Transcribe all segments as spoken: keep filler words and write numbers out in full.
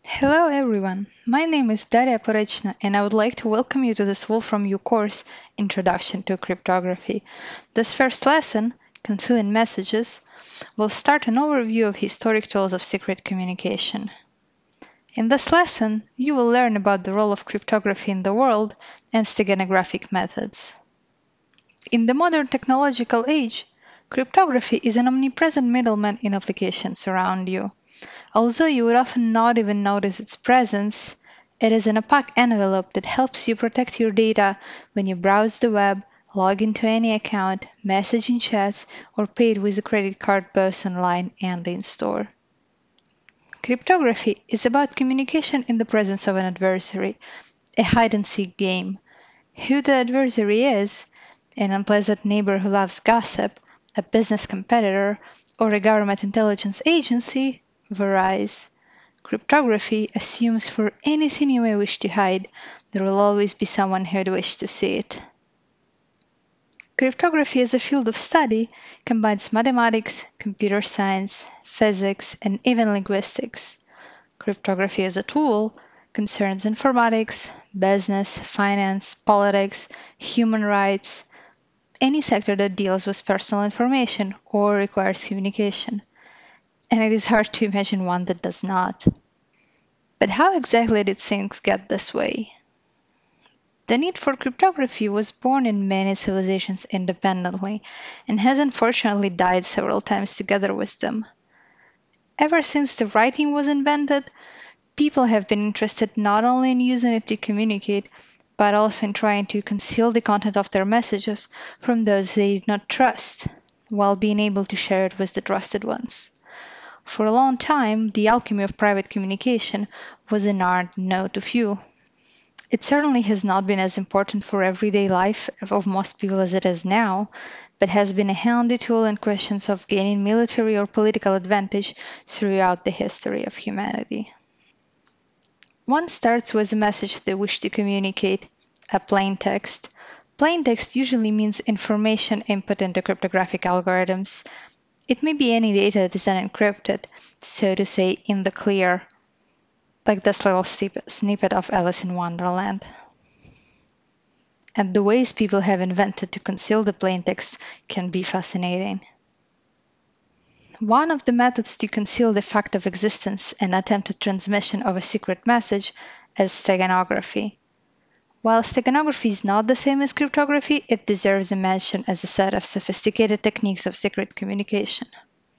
Hello everyone, my name is Daria Porechna and I would like to welcome you to this Wolfram U course, Introduction to Cryptography. This first lesson, Concealing Messages, will start an overview of historic tools of secret communication. In this lesson, you will learn about the role of cryptography in the world and steganographic methods. In the modern technological age, cryptography is an omnipresent middleman in applications around you. Although you would often not even notice its presence, it is an opaque envelope that helps you protect your data when you browse the web, log into any account, message in chats, or pay with a credit card both online and in store. Cryptography is about communication in the presence of an adversary, a hide-and-seek game. Who the adversary is, an unpleasant neighbor who loves gossip, a business competitor, or a government intelligence agency, varies. Cryptography assumes for anything you may wish to hide, there will always be someone who would wish to see it. Cryptography as a field of study combines mathematics, computer science, physics, and even linguistics. Cryptography as a tool concerns informatics, business, finance, politics, human rights, any sector that deals with personal information or requires communication. And it is hard to imagine one that does not. But how exactly did things get this way? The need for cryptography was born in many civilizations independently and has unfortunately died several times together with them. Ever since the writing was invented, people have been interested not only in using it to communicate, but also in trying to conceal the content of their messages from those they did not trust, while being able to share it with the trusted ones. For a long time, the alchemy of private communication was an art known to few. It certainly has not been as important for everyday life of most people as it is now, but has been a handy tool in questions of gaining military or political advantage throughout the history of humanity. One starts with a message they wish to communicate, a plain text. Plain text usually means information input into cryptographic algorithms. It may be any data that is unencrypted, so to say, in the clear, like this little snippet of Alice in Wonderland. And the ways people have invented to conceal the plain text can be fascinating. One of the methods to conceal the fact of existence and attempted transmission of a secret message is steganography. While steganography is not the same as cryptography, it deserves a mention as a set of sophisticated techniques of secret communication.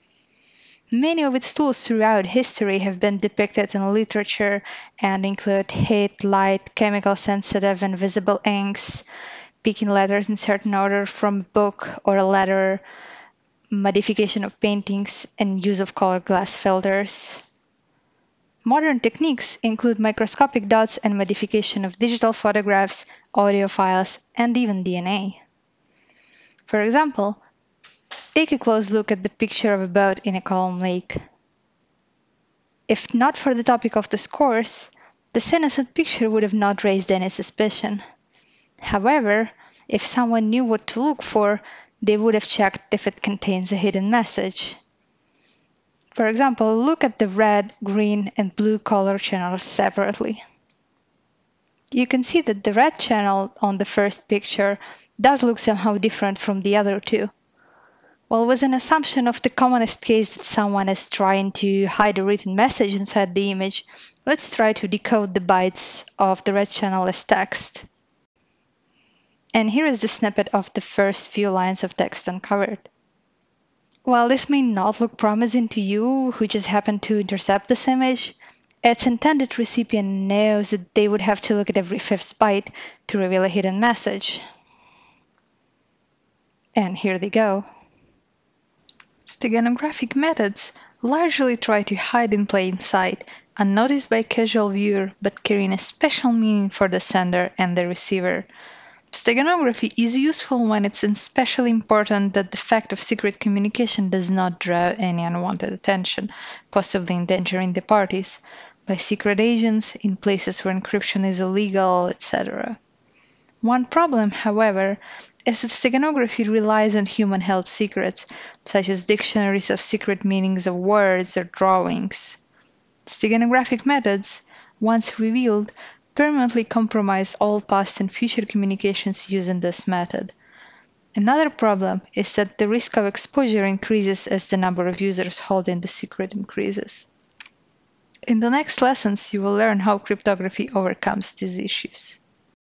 Many of its tools throughout history have been depicted in literature and include heat, light, chemical-sensitive and visible inks, picking letters in certain order from a book or a letter, modification of paintings, and use of colored glass filters. Modern techniques include microscopic dots and modification of digital photographs, audio files, and even D N A. For example, take a close look at the picture of a boat in a calm lake. If not for the topic of this course, this innocent picture would have not raised any suspicion. However, if someone knew what to look for, they would have checked if it contains a hidden message. For example, look at the red, green, and blue color channels separately. You can see that the red channel on the first picture does look somehow different from the other two. Well, with an assumption of the commonest case that someone is trying to hide a written message inside the image, let's try to decode the bytes of the red channel as text. And here is the snippet of the first few lines of text uncovered. While this may not look promising to you who just happened to intercept this image, its intended recipient knows that they would have to look at every fifth byte to reveal a hidden message. And here they go. Steganographic methods largely try to hide in plain sight, unnoticed by a casual viewer, but carrying a special meaning for the sender and the receiver. Steganography is useful when it's especially important that the fact of secret communication does not draw any unwanted attention, possibly endangering the parties, by secret agents in places where encryption is illegal, et cetera. One problem, however, is that steganography relies on human-held secrets, such as dictionaries of secret meanings of words or drawings. Steganographic methods, once revealed, permanently compromise all past and future communications using this method. Another problem is that the risk of exposure increases as the number of users holding the secret increases. In the next lessons, you will learn how cryptography overcomes these issues.